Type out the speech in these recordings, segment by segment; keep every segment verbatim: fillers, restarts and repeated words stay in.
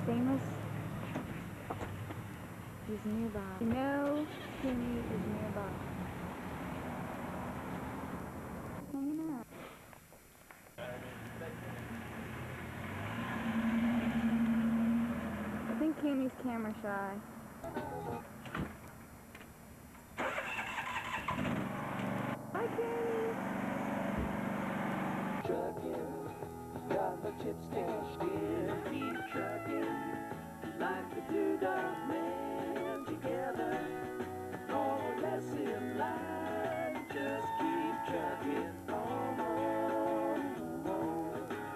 famous is nearby. You know Coony is nearby. Hanging out. I think Coony's camera shy. Hi Coony! Trucking, got the chips cashed in, keep trucking, like the two dog men together, more or less in line, just keep trucking on, on, on.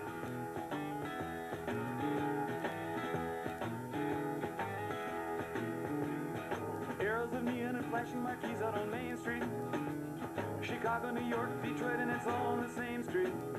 Arrows of neon and flashing marquees out on Main Street, Chicago, New York, Detroit, and it's all on the same street.